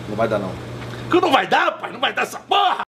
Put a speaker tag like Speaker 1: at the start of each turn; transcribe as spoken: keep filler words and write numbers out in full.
Speaker 1: Não vai dar, não.
Speaker 2: Que não vai dar, pai? Não vai dar essa porra!